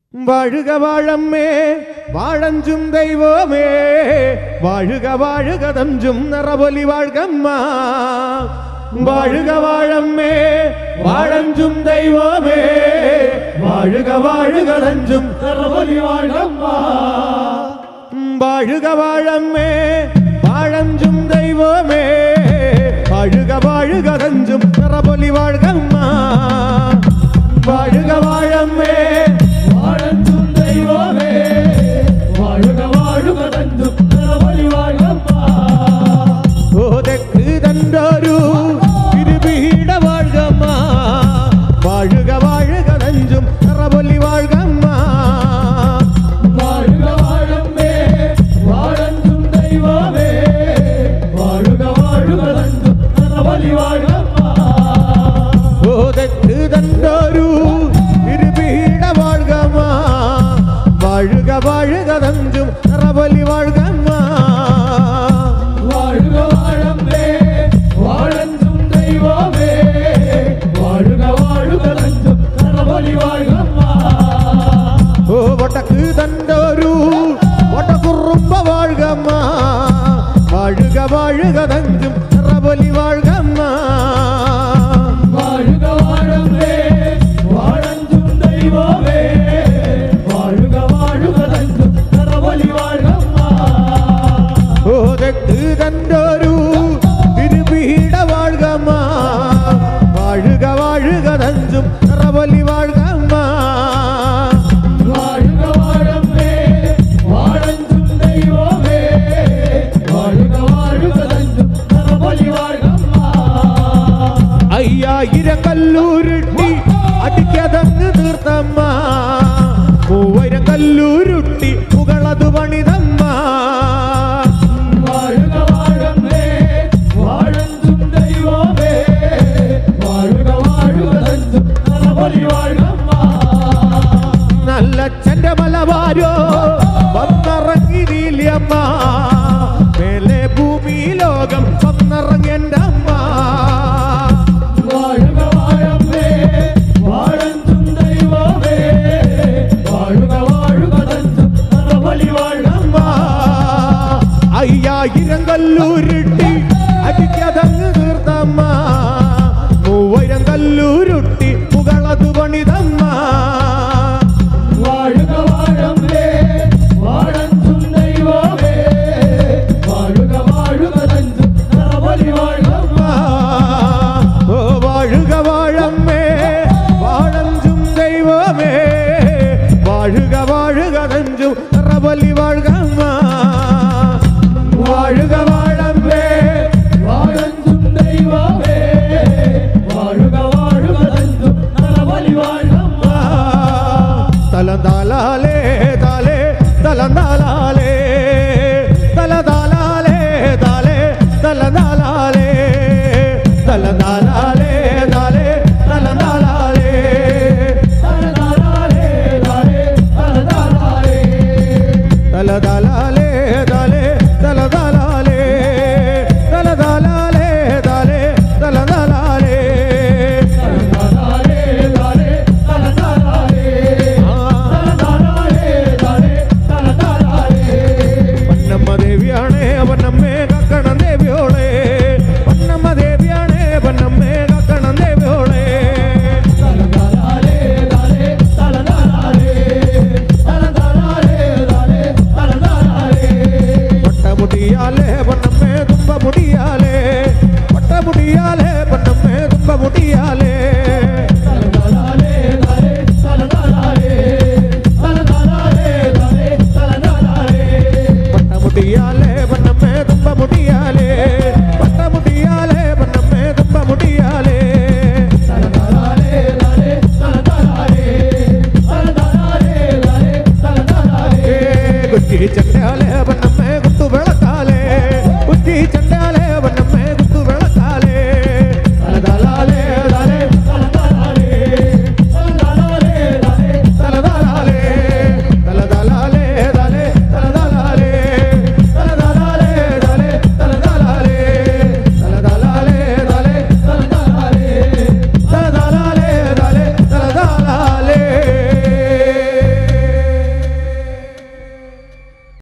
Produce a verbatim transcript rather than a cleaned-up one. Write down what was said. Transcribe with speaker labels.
Speaker 1: വാഴുക വാഴമ്മേ വാഴഞ്ചും ദൈവമേ വാഴുക വാഴുക തഞ്ചും നിറപൊലി വാഴ്കമ്മ വാഴുക വാഴമ്മേ വാഴഞ്ചും ദൈവമേ വാഴുക വാഴുക തഞ്ചും നിറപൊലി വാഴ്കമ്മ വാഴുക വാഴമ്മേ വാഴഞ്ചും ദൈവമേ വാഴുക വാഴുക തഞ്ചും നിറപൊലി വാഴ്കമ്മ വാഴുക വാഴമ്മേ വാഴഞ്ചും ദൈവമേ വാഴുക വാഴുക തഞ്ചും നിറപൊലി വാഴ്കമ്മ ഓ തെക്ക് തണ്ടൊരു തിരുപീഠ വാഴ്കമ്മ വാഴുക വാഴുക തഞ്ചും നിറപൊലി വാഴ്കമ്മ വാഴുക വാഴമ്മേ വാഴഞ്ചും ദൈവമേ വാഴുക വാഴുക തഞ്ചും നിറപൊലി വാഴ്കമ്മ ഓ തെക്ക് തണ്ടൊരു തിരുപീഠ വാഴ്കമ്മ വാഴുക വാഴുക തഞ്ചും നിറപൊലി വാഴ്കമ്മ വാഴുക വാഴമ്മേ വാഴഞ്ചും ദൈവമേ വാഴുക വാഴുക തഞ്ചും നിറപൊലി വാഴ്കമ്മ ഓ വടക്ക് തണ്ടൊരു വടകുറുമ്പ വാഴ്കമ്മ വാഴുക വാഴുക തഞ്ചും നിറപൊലി വാഴ്കമ്മ വാഴുക വാഴമ്മേ വാഴഞ്ചും ദൈവമേ വാഴുക വാഴുക തഞ്ചും നിറപൊലി വാഴ്കമ്മ ഓ തെക്ക് തണ്ടൊരു തിരുപീഠ വാഴ്കമ്മ വാഴുക വാഴുക തഞ്ചും നിറപൊലി വാഴ്കമ്മ വാഴുക വാഴമ്മേ വാഴഞ്ചും ദൈവമേ വാഴുക വാഴുക തഞ്ചും നിറപൊലി വാഴ്കമ്മ അയ്യായിരം കല്ലൂരുട്ടി അടിക്കതങ്ങ് തീർത്തമ്മ മൂവായിരം കല്ലൂരുട്ടി പുകളതു പണിതമ്മ വാഴുക വാഴമ്മേ വാഴഞ്ചും ദൈവമേ വാഴുക വാഴുക തഞ്ചും നിറപൊലി വാഴ്കമ്മ നല്ലച്ഛന്റെ മലവാരോ വന്നിറങ്ങി നീലിയമ്മ മേലെ ഭൂമി ലോകം വന്നിറങ്ങി എൻ്റെ അമ്മ വാഴുക വാഴമ്മേ വാഴഞ്ചും ദൈവമേ വാഴുക വാഴുക തഞ്ചും നിറപൊലി വാഴ്കമ്മ അയ്യായിരം കല്ലൂരുട്ടി അടിക്കതങ്ങ് തീർത്തമ്മ മൂവായിരം കല്ലൂരുട്ടി പുകളതു പണിതമ്മ വാഴുക വാഴമ്മേ വാഴഞ്ചും ദൈവമേ വാഴുക വാഴുക തഞ്ചും നിറപൊലി വാഴ്കമ്മ ഓ വാഴുക വാഴമ്മേ വാഴഞ്ചും ദൈവമേ വാഴുക വാഴുക തഞ്ചും നിറപൊലി വാഴ്കമ്മ വാഴുക വാഴമ്മേ വാഴഞ്ചും ദൈവമേ വാഴുക വാഴുക തഞ്ചും നിറപൊലി വാഴ്കമ്മ തലം താലാലേ